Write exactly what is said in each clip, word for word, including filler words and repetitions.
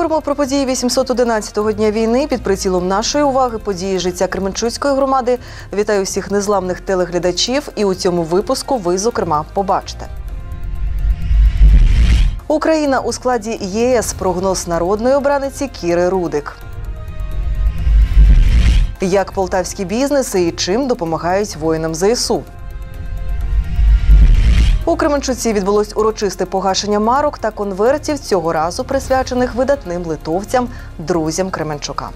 Говоримо про події вісімсот одинадцятого дня війни. Під прицілом нашої уваги події життя Кременчуцької громади. Вітаю всіх незламних телеглядачів. І у цьому випуску ви, зокрема, побачите. Україна у складі ЄС. Прогноз народної обраниці Кіри Рудик. Як полтавські бізнеси і чим допомагають воїнам ЗСУ. У Кременчуці відбулось урочисте погашення марок та конвертів, цього разу присвячених видатним литовцям, друзям Кременчука.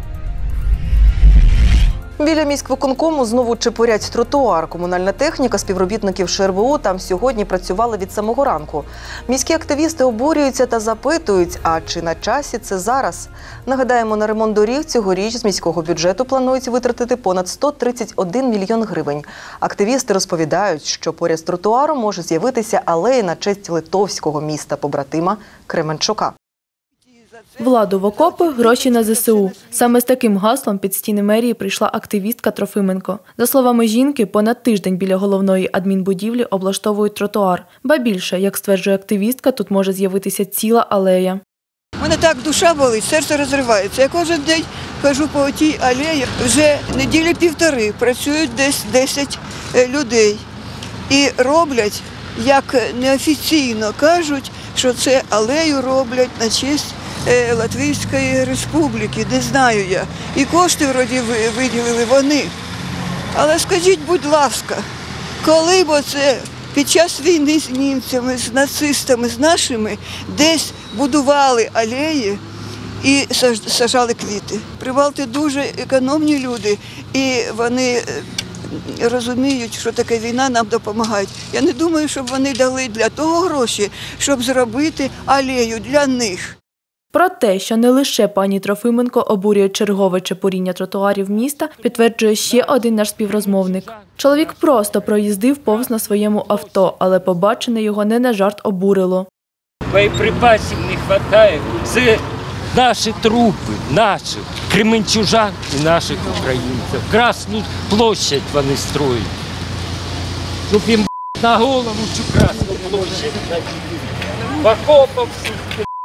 Біля міськвиконкому знову чепурять тротуар. Комунальна техніка співробітників ШРВУ там сьогодні працювала від самого ранку. Міські активісти обурюються та запитують, а чи на часі це зараз? Нагадаємо, на ремонт доріг цьогоріч з міського бюджету планують витратити понад сто тридцять один мільйон гривень. Активісти розповідають, що поряд з тротуаром може з'явитися алея на честь литовського міста-побратима Кременчука. Владу в окопи, гроші на ЗСУ. Саме з таким гаслом під стіни мерії прийшла активістка Трофименко. За словами жінки, понад тиждень біля головної адмінбудівлі облаштовують тротуар. Ба більше, як стверджує активістка, тут може з'явитися ціла алея. У мене так душа болить, серце розривається. Я кожен день хожу по тій алеї. Вже неділі півтори працюють десь десять людей. І роблять, як неофіційно кажуть, що це алею роблять на честь Латвійської республіки, не знаю я. І кошти вроді виділили вони. Але скажіть, будь ласка, коли б це під час війни з німцями, з нацистами, з нашими, десь будували алеї і сажали квіти. Прибалти дуже економні люди, і вони розуміють, що таке війна, нам допомагають. Я не думаю, щоб вони дали для того гроші, щоб зробити алею для них. Про те, що не лише пані Трофименко обурює чергове чепуріння тротуарів міста, підтверджує ще один наш співрозмовник. Чоловік просто проїздив повз на своєму авто, але побачене його не на жарт обурило. Боєприпасів не вистачає. Це наші трупи, наших кременчужан і наших українців. Красну площадь вони строять. Щоб їм на голову цю Красну площадь в окопах всіх.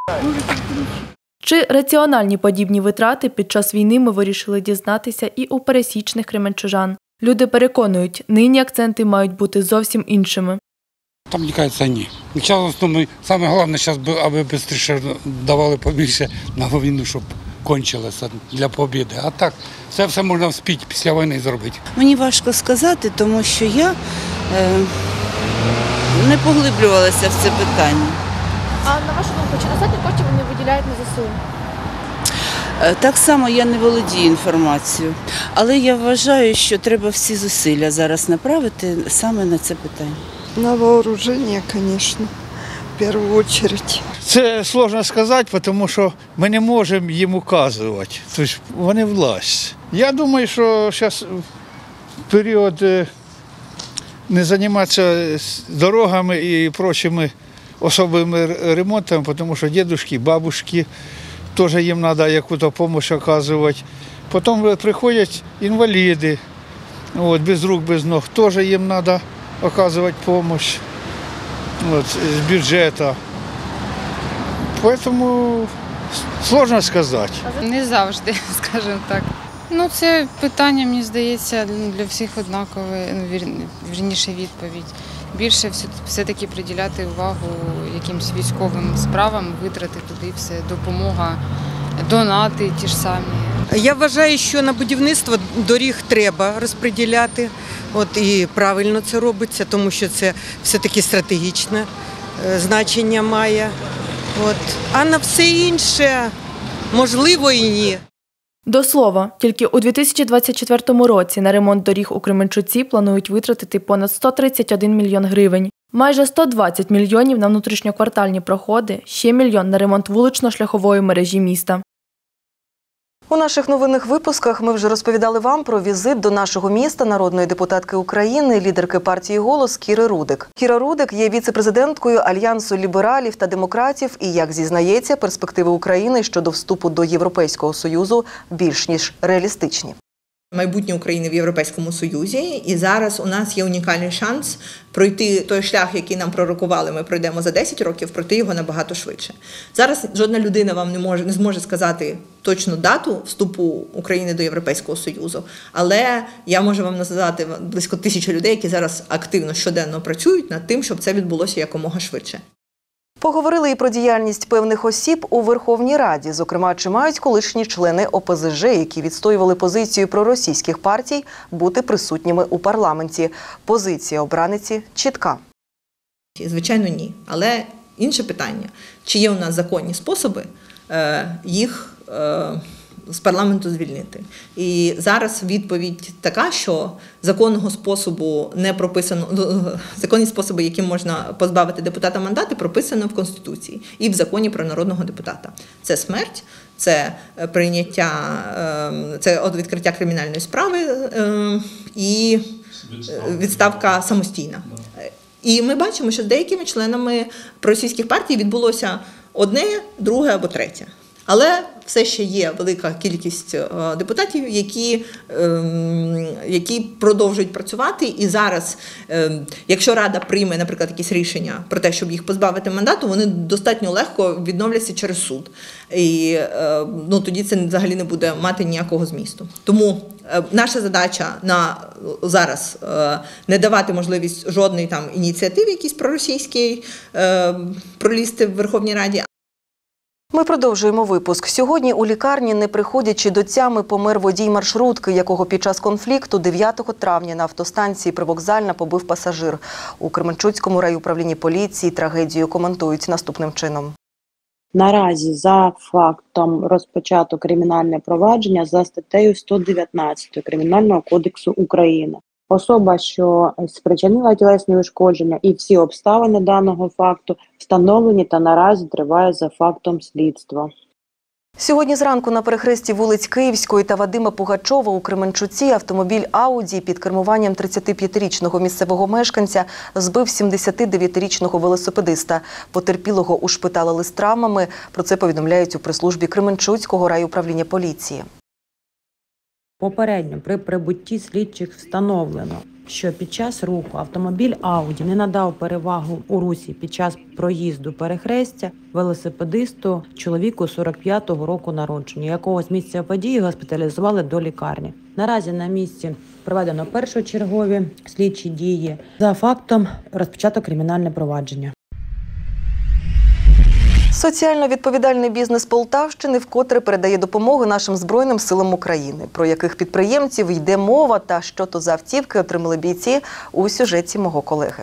Чи раціональні подібні витрати під час війни ми вирішили дізнатися і у пересічних кременчужан. Люди переконують, нині акценти мають бути зовсім іншими. Там, мені кажеться, ні. Саме головне, зараз, аби швидше давали побільше на війну, щоб кончилося для побіди. А так, це все можна вспіти після війни зробити. Мені важко сказати, тому що я е, не поглиблювалася в це питання. А на вашу думку, чи достатньо коштів вони виділяють на ЗСУ? Так само я не володію інформацією, але я вважаю, що треба всі зусилля зараз направити саме на це питання. На вооруження, звісно, в першу чергу. Це складно сказати, тому що ми не можемо їм указувати. Тобто вони власть. Я думаю, що зараз період не займатися дорогами і прочими особливими ремонтами, тому що дідушки, бабушки, теж їм треба якусь допомогу оказувати. Потім приходять інваліди, от, без рук, без ног, теж їм треба оказувати допомогу от, з бюджету. Тому складно сказати. Не завжди, скажімо так. Ну, це питання, мені здається, для всіх однакове, ну, вір, вірніше відповідь. Більше все-таки приділяти увагу якимось військовим справам, витрати туди все, допомога, донати ті ж самі. Я вважаю, що на будівництво доріг треба розподіляти. От і правильно це робиться, тому що це все-таки стратегічне значення має. От. А на все інше, можливо, і ні. До слова, тільки у дві тисячі двадцять четвертому році на ремонт доріг у Кременчуці планують витратити понад сто тридцять один мільйон гривень. Майже сто двадцять мільйонів на внутрішньоквартальні проходи, ще мільйон на ремонт вулично-шляхової мережі міста. У наших новинних випусках ми вже розповідали вам про візит до нашого міста народної депутатки України, лідерки партії «Голос» Кіри Рудик. Кіра Рудик є віце-президенткою Альянсу лібералів та демократів і, як зізнається, перспективи України щодо вступу до Європейського Союзу більш ніж реалістичні. майбутнє України в Європейському Союзі, і зараз у нас є унікальний шанс пройти той шлях, який нам пророкували, ми пройдемо за десять років, пройти його набагато швидше. Зараз жодна людина вам не може не зможе сказати точну дату вступу України до Європейського Союзу, але я можу вам назвати близько тисячі людей, які зараз активно щоденно працюють над тим, щоб це відбулося якомога швидше. Поговорили і про діяльність певних осіб у Верховній Раді. Зокрема, чи мають колишні члени О Пе Зе Же, які відстоювали позицію проросійських партій, бути присутніми у парламенті. Позиція обраниці чітка. Звичайно, ні. Але інше питання, чи є у нас законні способи їх з парламенту звільнити. І зараз відповідь така, що законного способу не прописано, законні способи, яким можна позбавити депутата мандати, прописано в Конституції і в законі про народного депутата. Це смерть, це прийняття, це відкриття кримінальної справи і відставка самостійна. І ми бачимо, що з деякими членами проросійських партій відбулося одне, друге або третє. Але все ще є велика кількість депутатів, які, які продовжують працювати. І зараз, якщо Рада прийме, наприклад, якісь рішення про те, щоб їх позбавити мандату, вони достатньо легко відновляться через суд. І ну, тоді це взагалі не буде мати ніякого змісту. Тому наша задача на зараз не давати можливість жодної там ініціативи якісь проросійській пролізти в Верховній Раді. Ми продовжуємо випуск. Сьогодні у лікарні, не приходячи до тями, помер водій маршрутки, якого під час конфлікту дев'ятого травня на автостанції Привокзальна побив пасажир. У Кременчуцькому райуправлінні поліції трагедію коментують наступним чином. Наразі за фактом розпочато кримінальне провадження за статтею сто дев'ятнадцять Кримінального кодексу України. Особа, що спричинила тілесні ушкодження, і всі обставини даного факту встановлені та наразі триває за фактом слідства. Сьогодні зранку на перехресті вулиць Київської та Вадима Пугачова у Кременчуці автомобіль «Ауді» під кермуванням тридцятип'ятирічного місцевого мешканця збив сімдесятидев'ятирічного велосипедиста. Потерпілого ушпиталили з травмами. Про це повідомляють у прес-службі Кременчуцького райуправління поліції. Попередньо при прибутті слідчих встановлено, що під час руху автомобіль «Ауді» не надав перевагу у русі під час проїзду перехрестя велосипедисту чоловіку сорок п'ятого року народження, якого з місця події госпіталізували до лікарні. Наразі на місці проведено першочергові слідчі дії. За фактом розпочато кримінальне провадження. Соціально відповідальний бізнес Полтавщини вкотре передає допомогу нашим Збройним силам України. Про яких підприємців йде мова та що то за автівки отримали бійці у сюжеті мого колеги.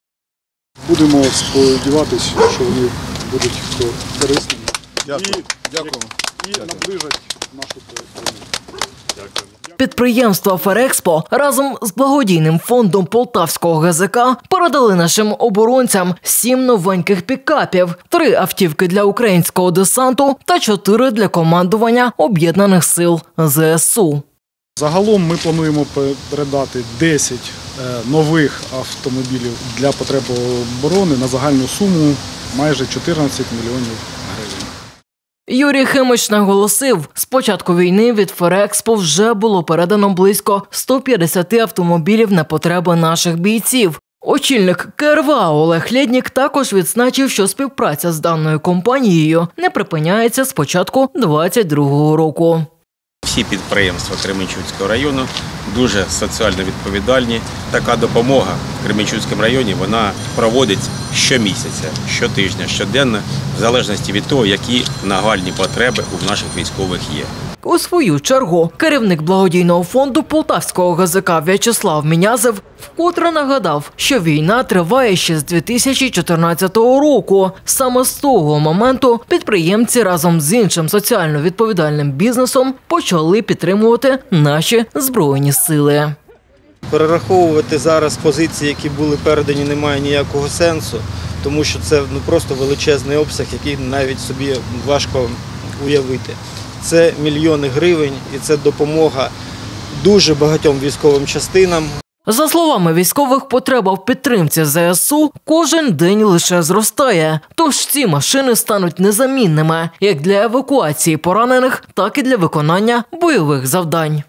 Будемо сподіватися, що вони будуть корисними. Дякую. І, Дякую. І, і наближать нашу перемогу. Дякую. Підприємство «Ферекспо» разом з благодійним фондом Полтавського Ге Зе Ка передали нашим оборонцям сім новеньких пікапів, три автівки для українського десанту та чотири для командування Об'єднаних сил Зе Ес У. Загалом ми плануємо передати десять нових автомобілів для потреб оборони на загальну суму майже чотирнадцять мільйонів гривень. Юрій Химич наголосив, з початку війни від «Ферекспо» вже було передано близько ста п'ятдесяти автомобілів на потреби наших бійців. Очільник Ке Ер Ве А Олег Лєднік також відзначив, що співпраця з даною компанією не припиняється з початку двадцять другого року. Всі підприємства Кременчуцького району дуже соціально відповідальні. Така допомога в Кременчуцькому районі вона проводиться щомісяця, щотижня, щоденно, в залежності від того, які нагальні потреби у наших військових є. У свою чергу керівник благодійного фонду Полтавського Ге Зе Ка В'ячеслав Мінязев вкотре нагадав, що війна триває ще з дві тисячі чотирнадцятого року. Саме з того моменту підприємці разом з іншим соціально відповідальним бізнесом почали підтримувати наші Збройні сили. Перераховувати зараз позиції, які були передані, немає ніякого сенсу, тому що це ну, просто величезний обсяг, який навіть собі важко уявити. Це мільйони гривень і це допомога дуже багатьом військовим частинам. За словами військових, потреба в підтримці Зе Ес У кожен день лише зростає. Тож ці машини стануть незамінними як для евакуації поранених, так і для виконання бойових завдань.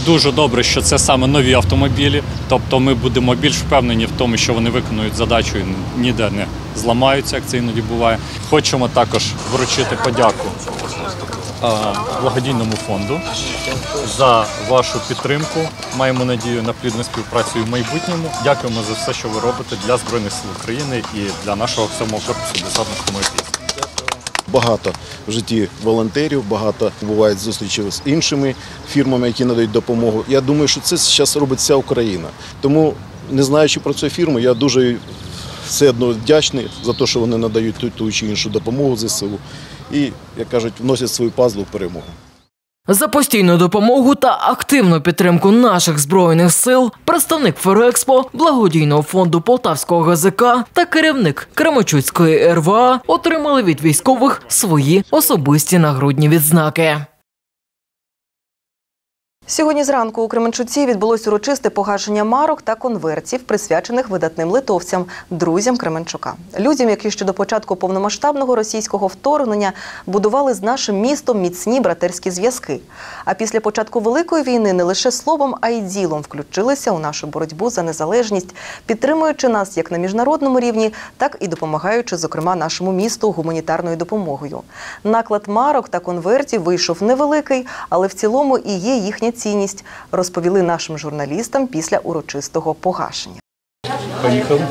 дуже добре, що це саме нові автомобілі, тобто ми будемо більш впевнені в тому, що вони виконують задачу і ніде не зламаються, як це іноді буває. Хочемо також вручити подяку благодійному фонду за вашу підтримку. Маємо надію на плідну співпрацю і в майбутньому. Дякуємо за все, що ви робите для Збройних сил України і для нашого сьомого корпусу десантно-штурмових військ. Багато в житті волонтерів, багато бувають зустрічі з іншими фірмами, які надають допомогу. Я думаю, що це зараз робить вся Україна. Тому, не знаючи про цю фірму, я дуже все одно вдячний за те, що вони надають ту, ту чи іншу допомогу ЗСУ. І, як кажуть, вносять свою пазлу в перемогу. За постійну допомогу та активну підтримку наших Збройних сил представник Ферекспо, благодійного фонду Полтавського ГЗК та керівник Кременчуцької ер ве а отримали від військових свої особисті нагрудні відзнаки. Сьогодні зранку у Кременчуці відбулось урочисте погашення марок та конвертів, присвячених видатним литовцям, друзям Кременчука. Людям, які ще до початку повномасштабного російського вторгнення будували з нашим містом міцні братерські зв'язки. А після початку Великої війни не лише словом, а й ділом включилися у нашу боротьбу за незалежність, підтримуючи нас як на міжнародному рівні, так і допомагаючи, зокрема, нашому місту гуманітарною допомогою. Наклад марок та конвертів вийшов невеликий, але в цілому і є їхня цінність, розповіли нашим журналістам після урочистого погашення. Поїхали.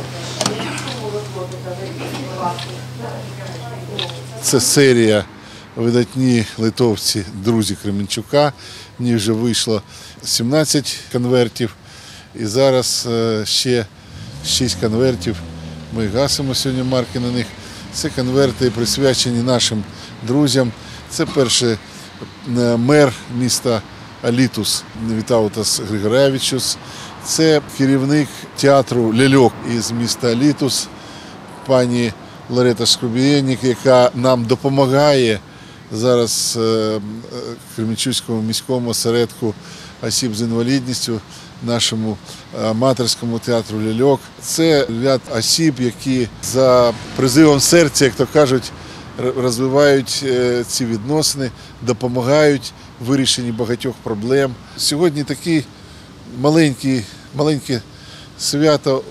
Це серія видатні литовці, друзі Кременчука. В них вже вийшло сімнадцять конвертів і зараз ще шість конвертів. Ми гасимо сьогодні марки на них. Це конверти присвячені нашим друзям. Це перший мер міста Алітус Вітаутас Григоревичус. Це керівник театру «Ляльок» із міста Алітус, пані Ларета Шкрубєнік, яка нам допомагає зараз в Кременчуцькому міському осередку осіб з інвалідністю, нашому аматорському театру «Ляльок». Це ряд осіб, які за призивом серця, як то кажуть, розвивають ці відносини, допомагають в вирішенні багатьох проблем. Сьогодні таке маленьке, маленьке свято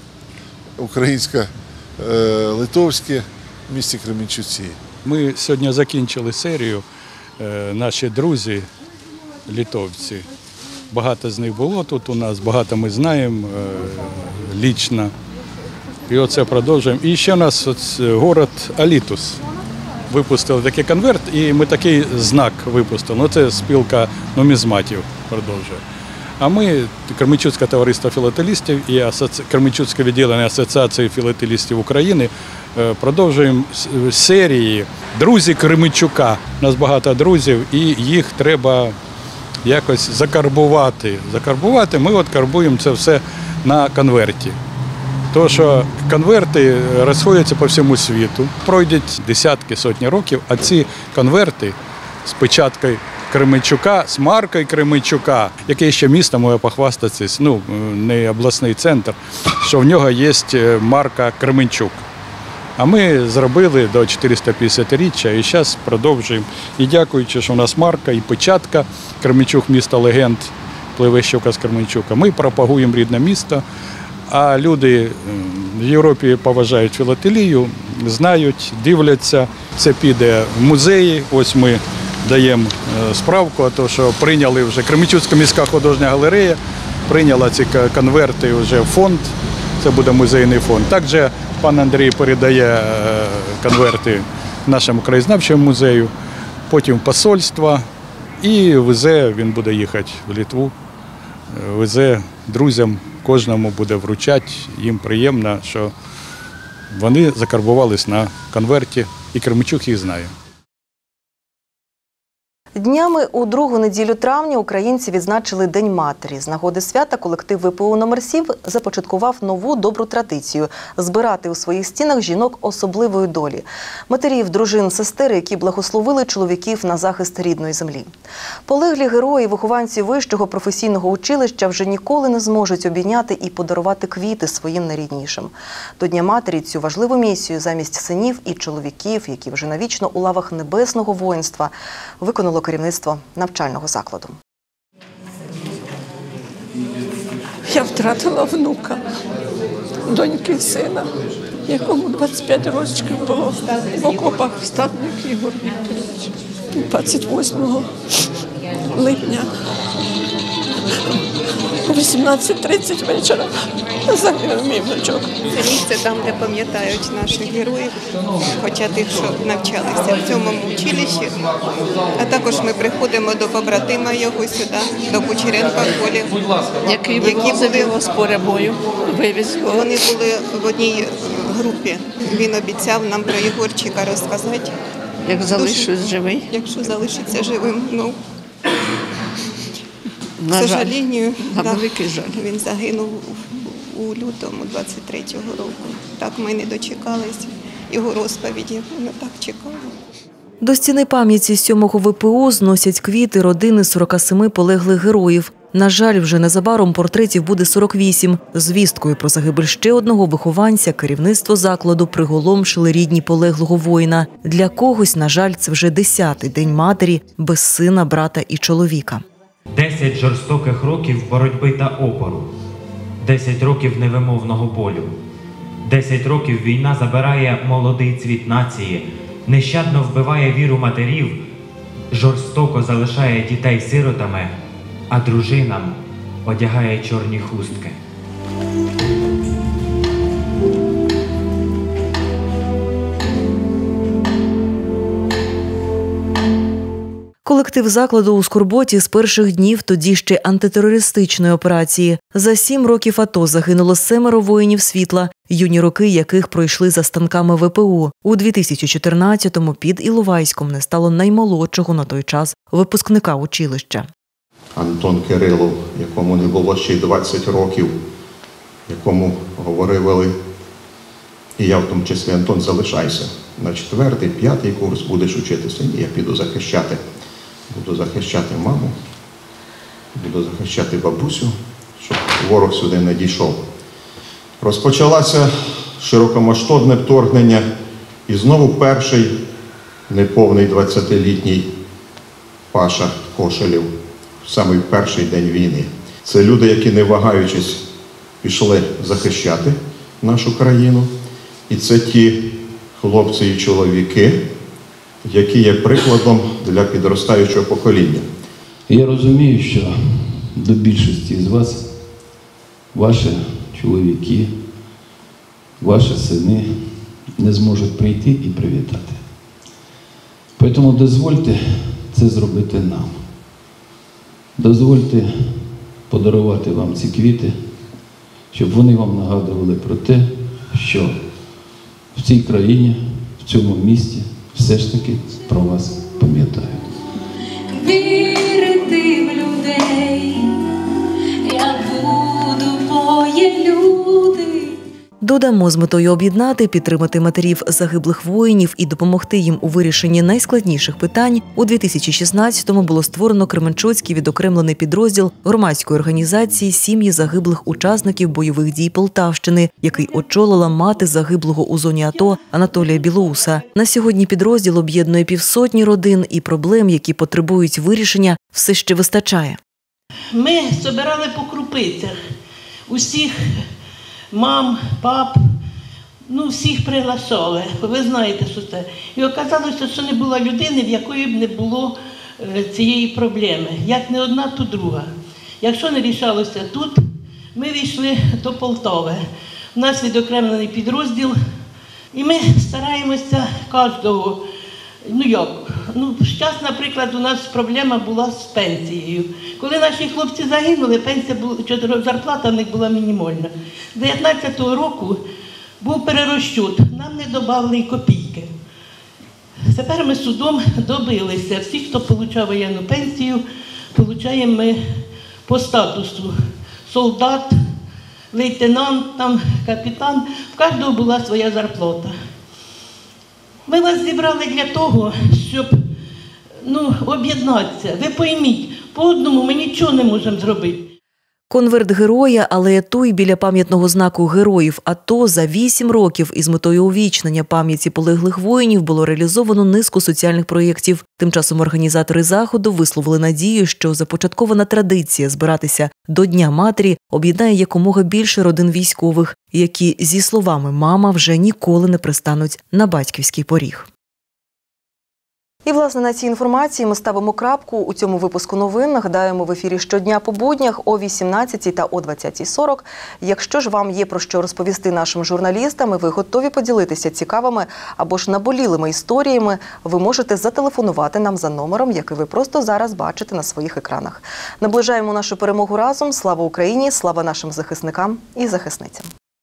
українсько-литовське в місті Кременчуці. Ми сьогодні закінчили серію, наші друзі, литовці. Багато з них було тут у нас, багато ми знаємо лічно. І оце продовжуємо. І ще у нас город Алітус. Випустили такий конверт, і ми такий знак випустили. Ну, це спілка нумізматів продовжує. А ми, Кременчуцьке товариство філателістів і асоці... Кременчуцьке відділення Асоціації філателістів України, продовжуємо серії «Друзі Кременчука». У нас багато друзів, і їх треба якось закарбувати. Закарбувати, ми от карбуємо це все на конверті. Тому що конверти розходяться по всьому світу, пройдуть десятки, сотні років, а ці конверти з печаткою Кременчука, з маркою Кременчука, яке ще місто може похвастатися, ну, не обласний центр, що в нього є марка Кременчук. А ми зробили до чотиристоп'ятдесятиріччя і зараз продовжуємо. І дякуючи, що у нас марка і печатка Кременчук, місто легенд, пливе щока з Кременчука, ми пропагуємо рідне місто. А люди в Європі поважають філателію, знають, дивляться. Це піде в музеї. Ось ми даємо справку, то що прийняли вже Кременчуцька міська художня галерея, прийняла ці конверти вже в фонд, це буде музейний фонд. Також пан Андрій передає конверти нашому краєзнавчому музею, потім в посольство і везе, він буде їхати в Литву, везе друзям. Кожному буде вручати, їм приємно, що вони закарбувались на конверті, і Кременчук їх знає. Днями у другу неділю травня українці відзначили День матері. З нагоди свята колектив ве пе у номер сім започаткував нову добру традицію – збирати у своїх стінах жінок особливої долі. Матерів, дружин, сестер, які благословили чоловіків на захист рідної землі. Полеглі герої, вихованці вищого професійного училища вже ніколи не зможуть обійняти і подарувати квіти своїм найріднішим. До Дня матері цю важливу місію замість синів і чоловіків, які вже навічно у лавах небесного воїнства, виконало керівництво навчального закладу. Я втратила внука, доньки і сина, якому двадцять п'ять років було в окопах. Статник Ігор Вікторович. двадцять восьмого липня о вісімнадцять тридцять вечора загинув мій внучок. Це місце там, де пам'ятають наших героїв, хоча тих, що навчалися в цьому училищі. А також ми приходимо до побратима його сюди, до Кучеренка Колі, Який вивозив його з поля бою, вивіз його. Вони були в одній групі. Він обіцяв нам про Єгорчика розказати. Як залишусь живий. Якщо залишиться живим, ну, На к жаль. сожалению, На да, великий жаль. він загинув у лютому двадцять третього року. Так ми не дочекались його розповіді, ми так чекали. До стіни пам'яті сьомого В П О зносять квіти родини сорока семи полеглих героїв. На жаль, вже незабаром портретів буде сорок вісім. Звісткою про загибель ще одного вихованця керівництво закладу приголомшили рідні полеглого воїна. Для когось, на жаль, це вже десятий день матері без сина, брата і чоловіка. Десять жорстоких років боротьби та опору. Десять років невимовного болю. Десять років війна забирає молодий цвіт нації, нещадно вбиває віру матерів, жорстоко залишає дітей сиротами, а дружинам одягає чорні хустки. Колектив закладу у скорботі з перших днів тоді ще антитерористичної операції. За сім років АТО загинуло семеро воїнів світла, юні роки яких пройшли за станками В П У. У дві тисячі чотирнадцятому під Іловайськом не стало наймолодшого на той час випускника училища. Антон Кирилов, якому не було ще й двадцять років, якому говорили, і я в тому числі: Антон, залишайся. На четвертий, п'ятий курс будеш учитися. Ні, я піду захищати. Буду захищати маму, буду захищати бабусю, щоб ворог сюди не дійшов. Розпочалося широкомасштабне вторгнення, і знову перший неповний двадцятилітній Паша Кошелєв в самий перший день війни. Це люди, які, не вагаючись, пішли захищати нашу країну. І це ті хлопці і чоловіки, які є прикладом для підростаючого покоління. Я розумію, що до більшості з вас ваші чоловіки, ваші сини не зможуть прийти і привітати. Тому дозвольте це зробити нам. Дозвольте подарувати вам ці квіти, щоб вони вам нагадували про те, що в цій країні, в цьому місті все ж таки про вас пам'ятають. Вірити в людей, я буду, бо є люди. Додамо, з метою об'єднати, підтримати матерів загиблих воїнів і допомогти їм у вирішенні найскладніших питань, у дві тисячі шістнадцятому було створено Кременчуцький відокремлений підрозділ громадської організації «Сім'ї загиблих учасників бойових дій Полтавщини», який очолила мати загиблого у зоні АТО Анатолія Білоуса. На сьогодні підрозділ об'єднує півсотні родин, і проблем, які потребують вирішення, все ще вистачає. Ми збирали по крупицях усіх мам, пап, ну всіх приглашали, ви знаєте, що це. І оказалося, що не було людини, в якої б не було цієї проблеми. Як не одна, то друга. Якщо не рішалося тут, ми війшли до Полтави. У нас відокремлений підрозділ, і ми стараємося кожного. Ну як, ну зараз, наприклад, у нас проблема була з пенсією. Коли наші хлопці загинули, пенсія була, зарплата в них була мінімальна. З дев'ятнадцятого року був перерозчет, нам не додали й копійки. Тепер ми судом добилися. Всі, хто отримав воєнну пенсію, отримуємо ми по статусу. Солдат, лейтенант, там, капітан, в кожного була своя зарплата. Ми вас зібрали для того, щоб ну, об'єднатися. Ви пойміть, по одному ми нічого не можемо зробити. Конверт героя, алея Туй біля пам'ятного знаку героїв АТО за вісім років із метою увічнення пам'яті полеглих воїнів було реалізовано низку соціальних проєктів. Тим часом організатори заходу висловили надію, що започаткована традиція збиратися до Дня матері об'єднає якомога більше родин військових, які, зі словами «мама», вже ніколи не пристануть на батьківський поріг. І, власне, на цій інформації ми ставимо крапку у цьому випуску новин. Нагадаємо, в ефірі щодня по буднях о вісімнадцятій та о двадцятій сорок. Якщо ж вам є про що розповісти нашим журналістам, і ви готові поділитися цікавими або ж наболілими історіями, ви можете зателефонувати нам за номером, який ви просто зараз бачите на своїх екранах. Наближаємо нашу перемогу разом. Слава Україні, слава нашим захисникам і захисницям.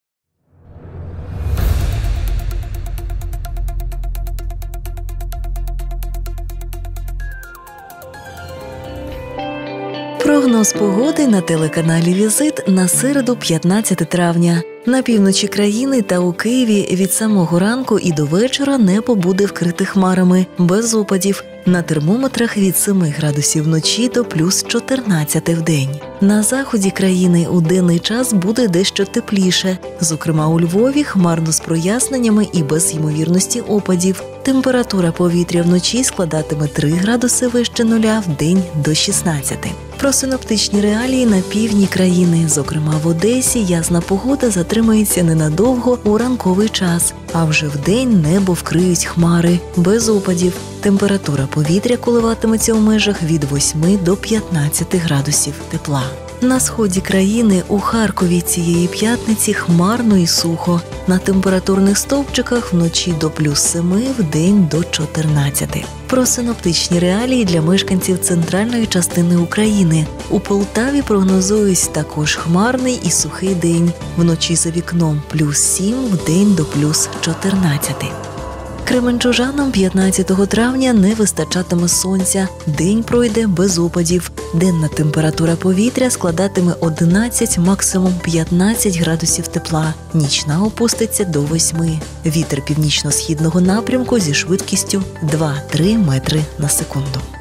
Прогноз погоди на телеканалі «Візит» на середу, п'ятнадцяте травня. На півночі країни та у Києві від самого ранку і до вечора небо буде вкрите хмарами, без опадів. На термометрах від семи градусів вночі до плюс чотирнадцяти вдень. На заході країни у денний час буде дещо тепліше. Зокрема, у Львові хмарно з проясненнями і без ймовірності опадів. Температура повітря вночі складатиме три градуси вище нуля, вдень до шістнадцяти. Про синоптичні реалії на півдні країни. Зокрема, в Одесі ясна погода затримається ненадовго у ранковий час, а вже вдень небо вкриють хмари, без опадів. Температура повітря коливатиметься у межах від восьми до п'ятнадцяти градусів тепла. На сході країни у Харкові цієї п'ятниці хмарно і сухо. На температурних стовпчиках вночі до плюс семи, вдень до чотирнадцяти. Про синоптичні реалії для мешканців центральної частини України. У Полтаві прогнозують також хмарний і сухий день. Вночі за вікном плюс сім, вдень до плюс чотирнадцяти. Кременчужанам п'ятнадцятого травня не вистачатиме сонця. День пройде без опадів. Денна температура повітря складатиме одинадцять, максимум п'ятнадцять градусів тепла. Нічна опуститься до восьми. Вітер північно-східного напрямку зі швидкістю два-три метри на секунду.